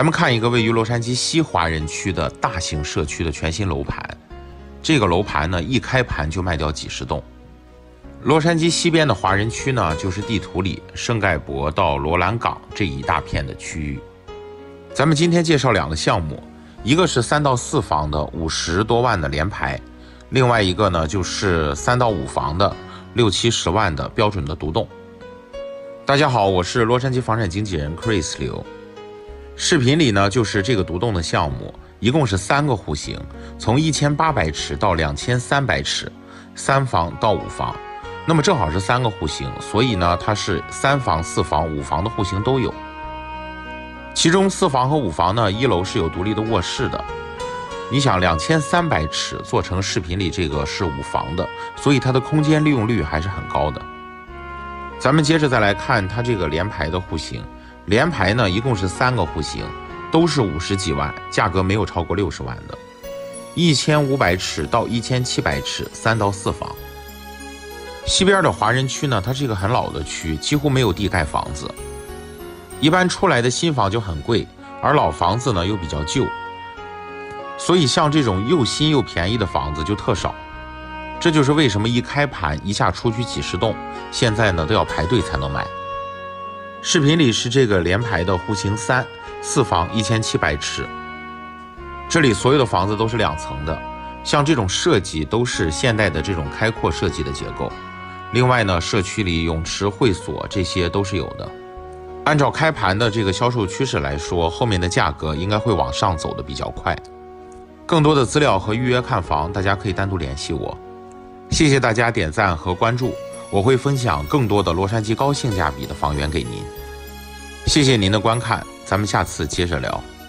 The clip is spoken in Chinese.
咱们看一个位于洛杉矶西华人区的大型社区的全新楼盘，这个楼盘呢，一开盘就卖掉几十栋。洛杉矶西边的华人区呢，就是地图里圣盖博到罗兰港这一大片的区域。咱们今天介绍2个项目，一个是3到4房的50多万的联排，另外一个呢就是3到5房的60、70万的标准的独栋。大家好，我是洛杉矶房产经纪人 Chris 刘。视频里呢就是这个独栋的项目，一共是3个户型，从1800尺到2300尺，3房到5房。那么正好是3个户型，所以呢它是3房、4房、5房的户型都有。其中4房和5房呢，1楼是有独立的卧室的。你想2300尺做成视频里这个是5房的，所以它的空间利用率还是很高的。咱们接着再来看它这个联排的户型，联排呢一共是3个户型，都是50几万，价格没有超过60万的。1500尺到1700尺，3到4房。西边的华人区呢，它是一个很老的区，几乎没有地盖房子。一般出来的新房就很贵，而老房子呢又比较旧，所以像这种又新又便宜的房子就特少。这就是为什么一开盘一下出去几十栋，现在呢都要排队才能买。视频里是这个联排的户型3， 4房1700尺。这里所有的房子都是2层的，像这种设计都是现代的这种开阔设计的结构。另外呢，社区里泳池、会所这些都是有的。按照开盘的这个销售趋势来说，后面的价格应该会往上走的比较快。更多的资料和预约看房，大家可以单独联系我。谢谢大家点赞和关注，我会分享更多的洛杉矶高性价比的房源给您。谢谢您的观看，咱们下次接着聊。